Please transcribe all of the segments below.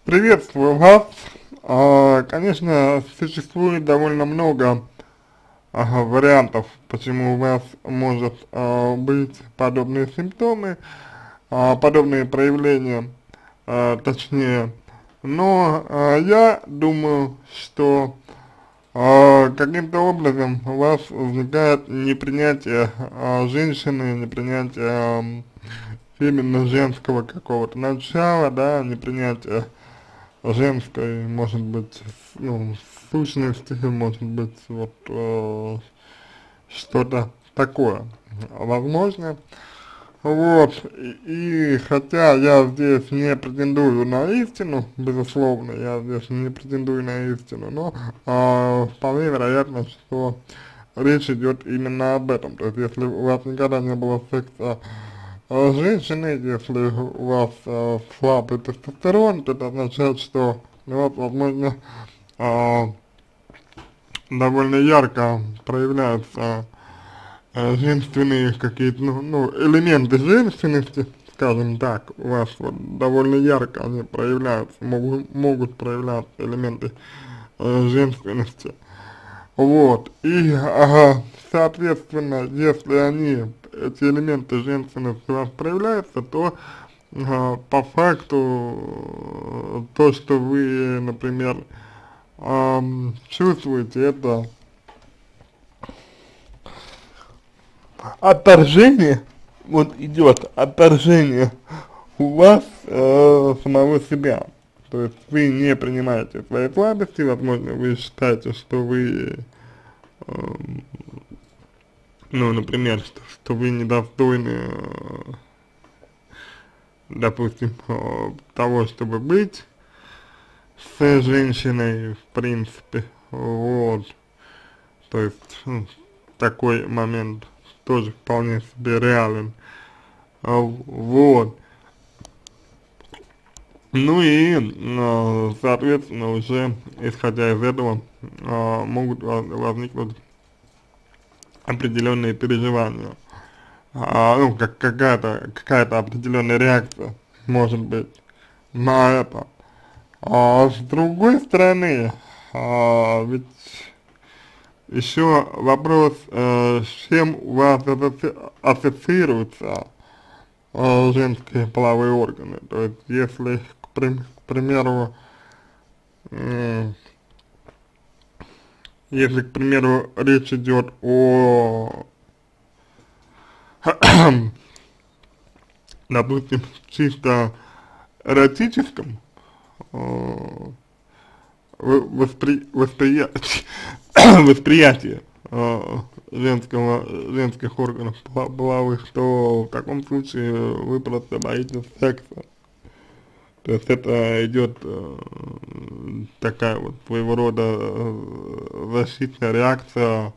Приветствую вас. Конечно, существует довольно много вариантов, почему у вас может быть подобные симптомы, подобные проявления, точнее. Но я думаю, что каким-то образом у вас возникает непринятие женщины, непринятие именно женского какого-то начала, да, непринятие женской, может быть, ну, сущности, может быть, вот что-то такое, возможно. Вот, и хотя я здесь не претендую на истину, безусловно, я здесь не претендую на истину, но вполне вероятно, что речь идет именно об этом. То есть, если у вас никогда не было секса с женщиной, если у вас слабый тестостерон, то это означает, что у вас, возможно, а, довольно ярко проявляются женственные какие-то, элементы женственности, скажем так, у вас вот довольно ярко они проявляются, могут проявляться элементы женственности. Вот, и, соответственно, если эти элементы женственности у вас проявляются, то по факту то, что вы, например, чувствуете, это отторжение, вот идет отторжение у вас самого себя. То есть вы не принимаете свои слабости, возможно, вы считаете, что вы, ну, например, что вы недостойны, допустим, того, чтобы быть с женщиной, в принципе, вот. То есть такой момент тоже вполне себе реален. Вот. Ну и, соответственно, уже исходя из этого, могут возникнуть определенные переживания. Ну, как какая-то определенная реакция может быть на это. А с другой стороны, ведь еще вопрос, с чем у вас ассоциируются женские половые органы. То есть, если, к примеру, м, если, к примеру, речь идет о, допустим, чисто эротическом э, восприятии женских органов половых, то в таком случае вы просто боитесь секса. То есть это идет такая вот своего рода защитная реакция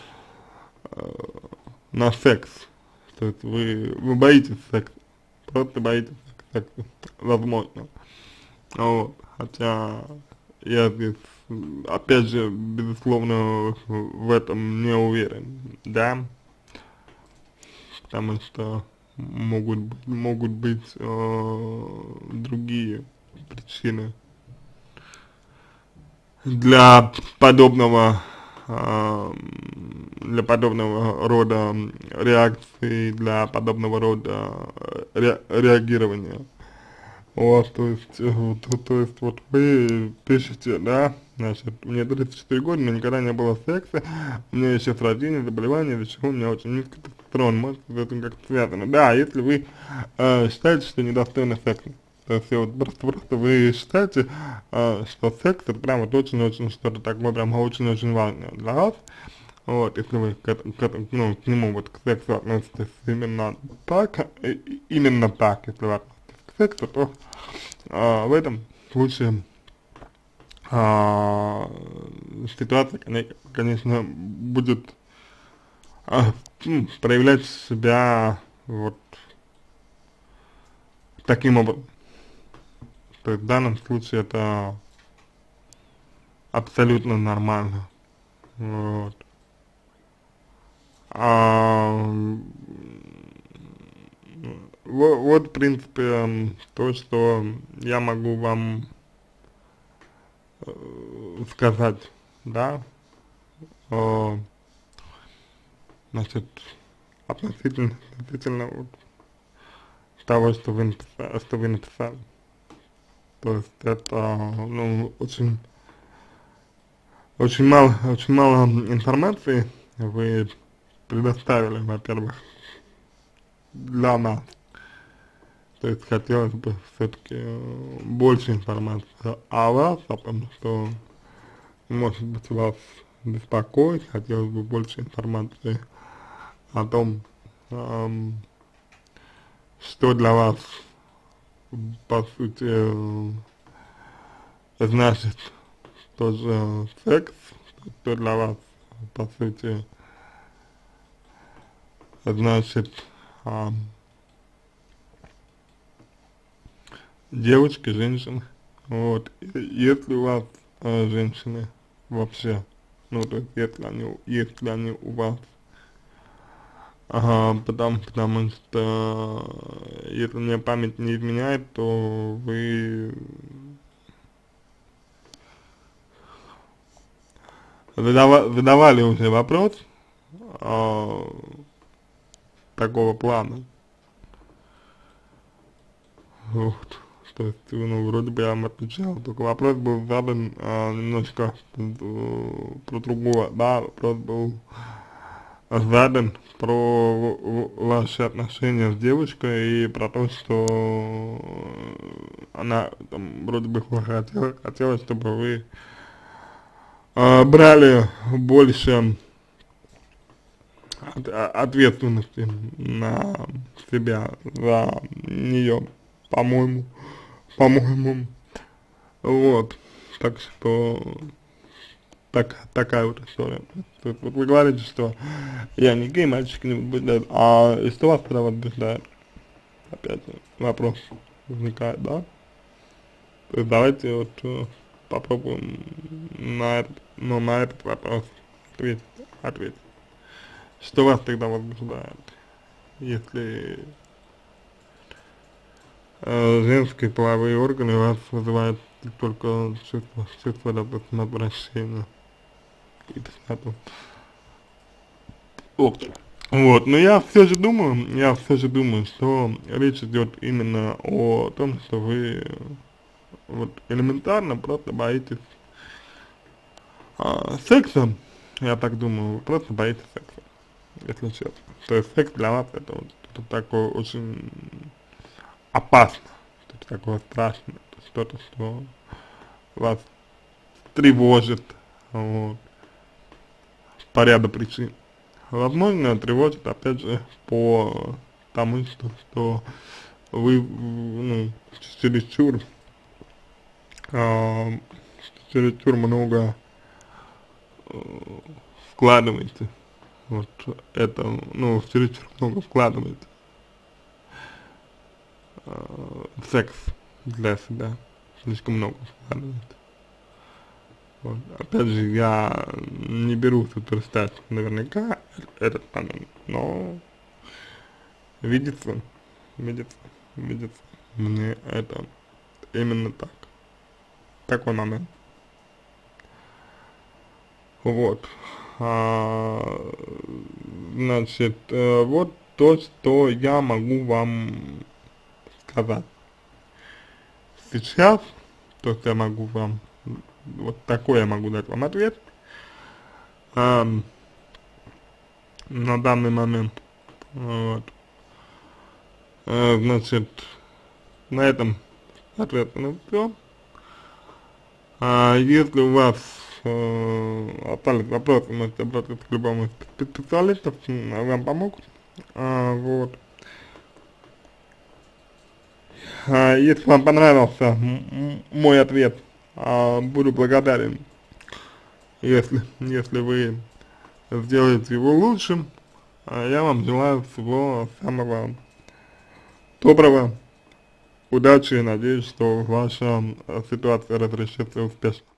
на секс. То есть вы боитесь секса, просто боитесь секса, возможно. Вот. Хотя я здесь, опять же, безусловно, в этом не уверен, да, потому что могут быть другие причины для подобного для подобного рода реакции, для подобного рода реагирования. Вот, то есть, то есть вот вы пишете, да, значит, мне 34 года, но никогда не было секса, у меня еще с рождения заболевание, из-за чего у меня очень низкий тестостерон, может, с этим как-то связано. Да, если вы считаете, что недостойны секса, то есть вот просто вы считаете, что секс это прям вот очень-очень что-то такое, прям очень-очень важное для вас, вот, если вы ну, к нему вот к сексу относитесь именно так, если вы относитесь к сексу, то в этом случае а, ситуация, конечно, будет проявлять себя вот таким образом. То есть в данном случае это абсолютно нормально. Вот. А, вот, в принципе, то, что я могу вам сказать, да, э, значит, относительно вот того, что вы написали. То есть это, ну, очень мало информации вы предоставили, во-первых, для нас. То есть хотелось бы все-таки больше информации о вас, о том, что, может быть, вас беспокоит, хотелось бы больше информации о том, что для вас, по сути, значит тоже секс, что для вас, по сути, значит девочки, женщины. Вот. Если у вас женщины вообще, ну, то есть если они у вас, потому что, если мне память не изменяет, то вы задавали уже вопрос такого плана. Вот. То есть, ну, вроде бы я вам отвечал, только вопрос был задан немножко про другое, да, вопрос был задан про ваши отношения с девушкой и про то, что она там вроде бы хотела, чтобы вы брали больше ответственности на себя за нее, по-моему, вот, так что такая вот история. Вот вы говорите, что я не гей, мальчики не возбуждают, а что вас тогда возбуждает? Опять же, вопрос возникает, да? То есть давайте вот попробуем на этот вопрос ответить. Что вас тогда возбуждает, если женские половые органы у вас вызывают только чувство, допустим, отвращения и тошноту? Вот, но я все же думаю, что речь идет именно о том, что вы вот элементарно просто боитесь секса, я так думаю, вы просто боитесь секса, если честно. То есть секс для вас это вот что-то такое очень опасно, что-то такое страшное, что-то, что вас тревожит, вот, по ряду причин. Возможно, тревожит, опять же, по тому, что вы, ну, чересчур много вкладываете, вот это, ну, чересчур много вкладываете в секс для себя, слишком много вкладываете. Вот. Опять же, я не берусь утверждать наверняка этот момент, но видится, видится мне это именно так, такой момент. Вот. Значит, вот то, что я могу вам сказать. Сейчас, то, что я могу вам, вот такой я могу дать вам ответ на данный момент. Вот. Значит, на этом, соответственно, все. Если у вас остались вопросы, можете обратиться к любому из специалистов, вам помогут. Вот. Если вам понравился мой ответ, буду благодарен, если вы сделаете его лучшим. Я вам желаю всего самого доброго, удачи и надеюсь, что ваша ситуация разрешится успешно.